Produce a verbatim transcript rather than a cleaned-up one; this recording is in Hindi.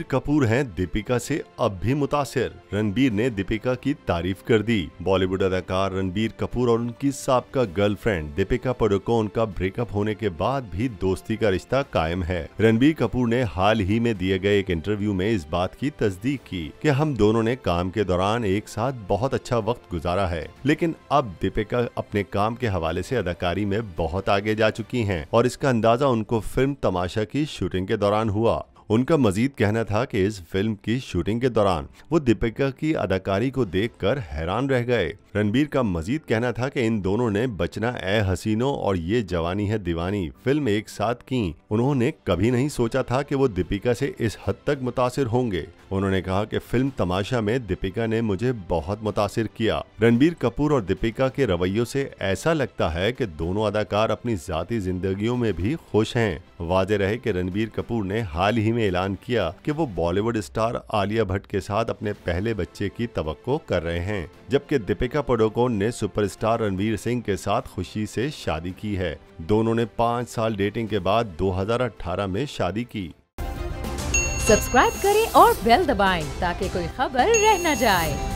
कपूर हैं दीपिका से अब भी मुतासिर। रणबीर ने दीपिका की तारीफ कर दी। बॉलीवुड अदाकार रणबीर कपूर और उनकी साबका गर्लफ्रेंड दीपिका पादुकोण का ब्रेकअप होने के बाद भी दोस्ती का रिश्ता कायम है। रणबीर कपूर ने हाल ही में दिए गए एक इंटरव्यू में इस बात की तस्दीक की कि हम दोनों ने काम के दौरान एक साथ बहुत अच्छा वक्त गुजारा है, लेकिन अब दीपिका अपने काम के हवाले से अदाकारी में बहुत आगे जा चुकी हैं और इसका अंदाजा उनको फिल्म तमाशा की शूटिंग के दौरान हुआ। उनका मजीद कहना था कि इस फिल्म की शूटिंग के दौरान वो दीपिका की अदाकारी को देखकर हैरान रह गए। रणबीर का मजीद कहना था कि इन दोनों ने बचना ए हसीनो और ये जवानी है दीवानी फिल्म एक साथ की। उन्होंने कभी नहीं सोचा था कि वो दीपिका से इस हद तक मुतासिर होंगे। उन्होंने कहा कि फिल्म तमाशा में दीपिका ने मुझे बहुत मुतासिर किया। रणबीर कपूर और दीपिका के रवैयों से ऐसा लगता है कि दोनों अदाकार अपनी जाती जिंदगियों में भी खुश हैं। वाज़ेह रहे कि रणबीर कपूर ने हाल ही में ऐलान किया कि वो बॉलीवुड स्टार आलिया भट्ट के साथ अपने पहले बच्चे की तवक्को कर रहे हैं, जबकि दीपिका पादुकोण ने सुपरस्टार रणवीर सिंह के साथ खुशी से शादी की है। दोनों ने पाँच साल डेटिंग के बाद दो हज़ार अठारह में शादी की। सब्सक्राइब करें और बेल दबाएं ताकि कोई खबर रह न जाए।